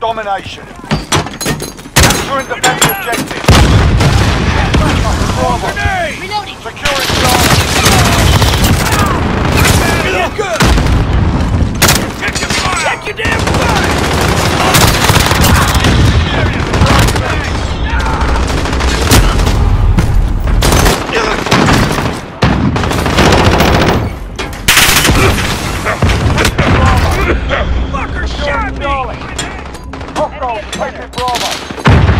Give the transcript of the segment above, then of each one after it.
domination. Capture and defend the objective. Reloading! Securing Charlie. Check your damn fire! Fucker shot me! Hostiles taking Bravo.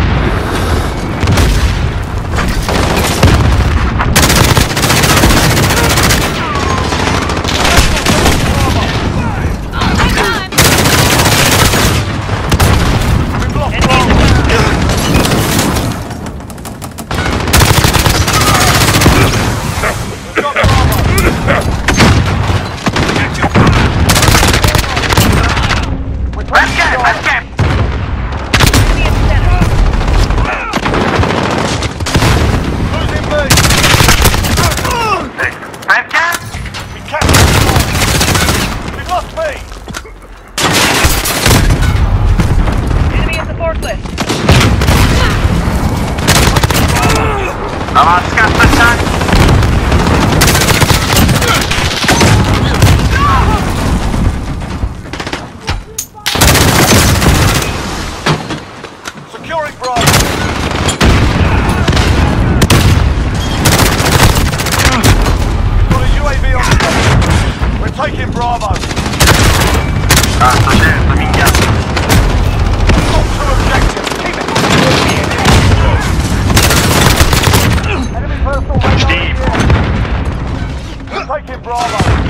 Securing Bravo. Got a UAV on station. We're taking Bravo. Got two objectives. Keep it. Enemy personal radar. We're taking Bravo.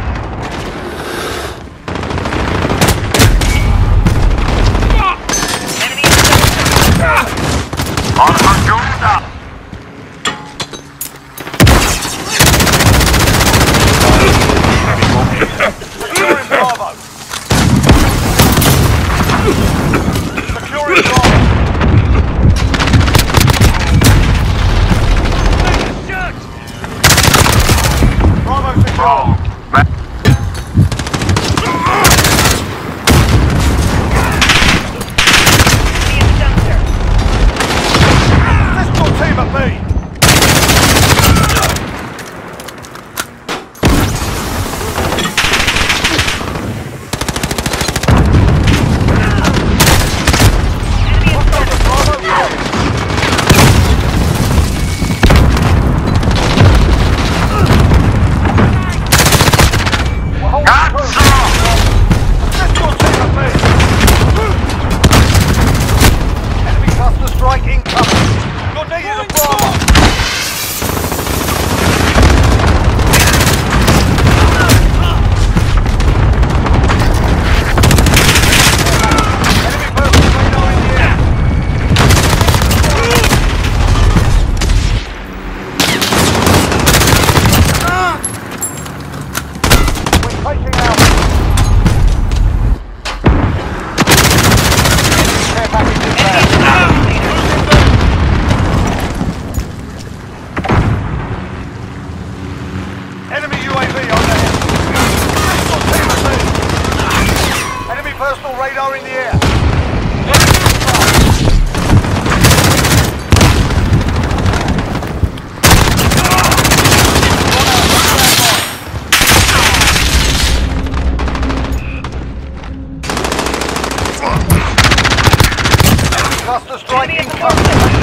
Securing Bravo. Securing Bravo. Bravo secure. Let's go team at B. Enemy UAV on the head. Enemy personal radar in the air. Cluster strike incoming.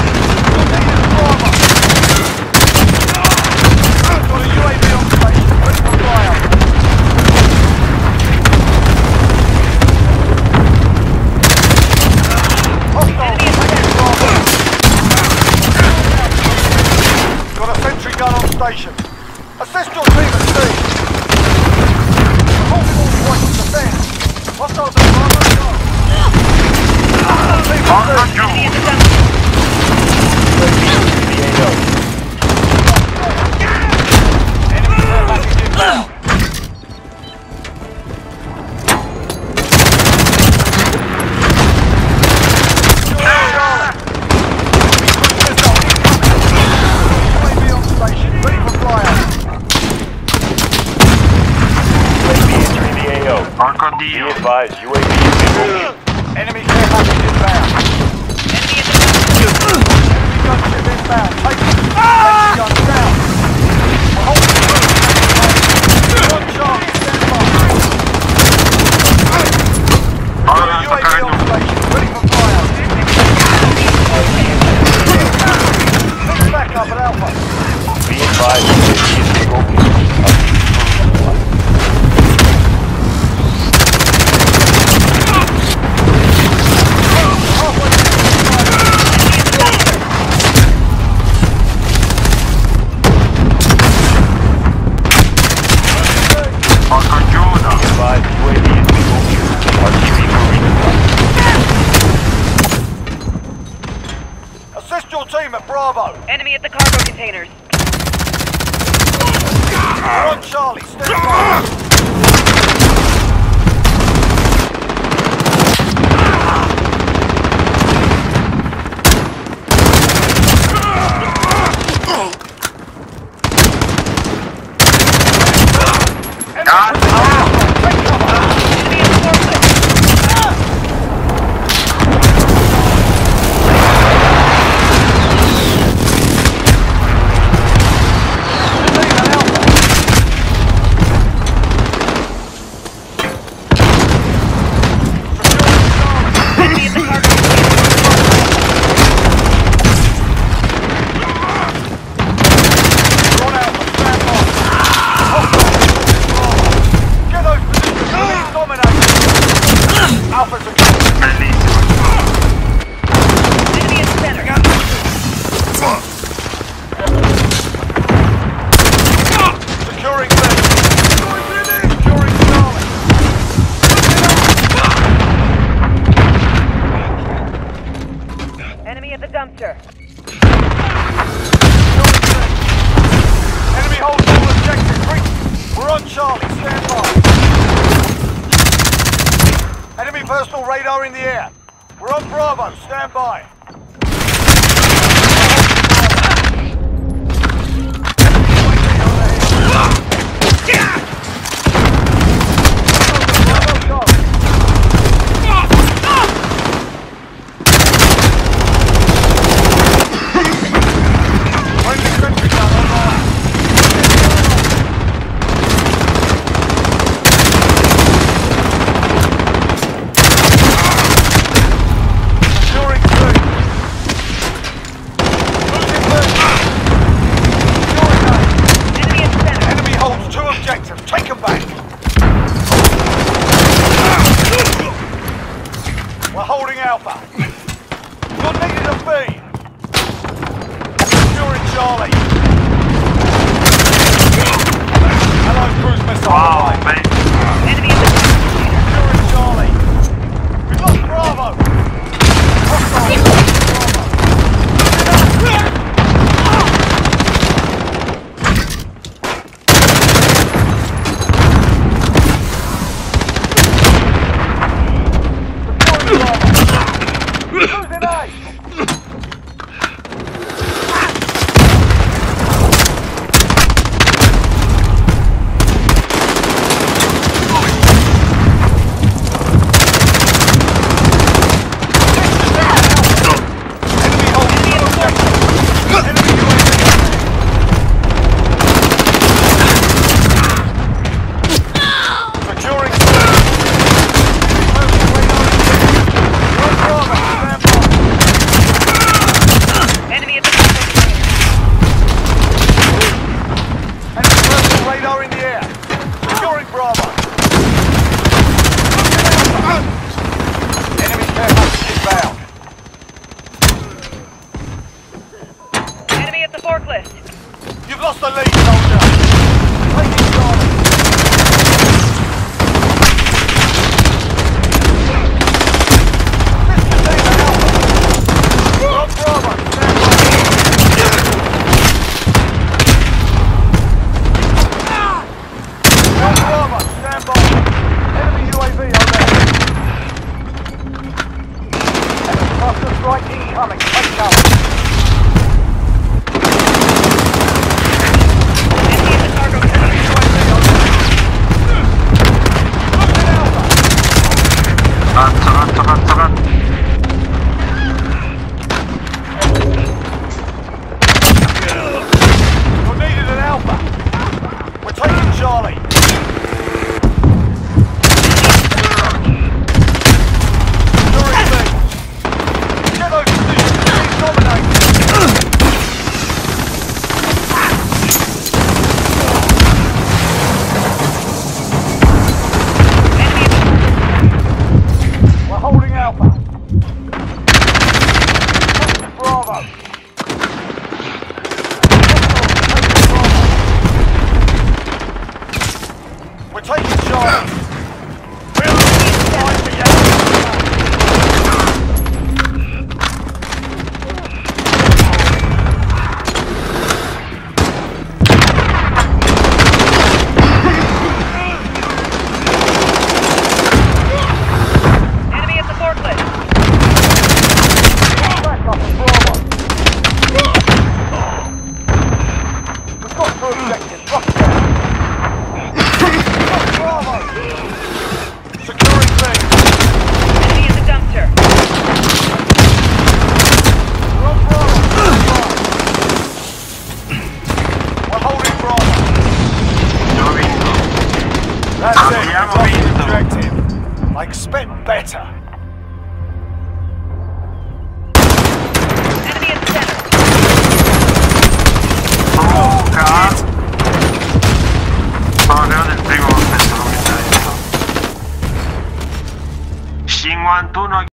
Got a UAV on station, ready for flyout. Hostile taking Bravo. Got a sentry gun on station. Assist your team at C. Multiple points to defend. Hostiles at Bravo, go. Team at C. Be advised, UAV is in motion. Enemy care package Hostile team at Bravo. Enemy at the cargo containers. We're on Charlie. Stand by. Enemy at the dumpster. Enemy holds all objectives. We're on Charlie. Stand by. Enemy personal radar in the air. We're on Bravo. Stand by. Take them back. We're holding Alpha. You're needed a B. Securing Charlie. Hello, cruise missile. Wow, mate. Enemy at the Securing Charlie. We've lost Bravo. Hostile. forklift. You've lost the lead, soldier. Take it, Charlie. Mr. David Alpha. Rob Bravo, stand by. Rob Bravo, stand by. Enemy UAV over. Enemy cluster strike incoming. Take cover. Tahan. You're needed an Alpha. We're taking Charlie. Securing B. Get those positions. Dominate. We're holding Alpha. Bravo.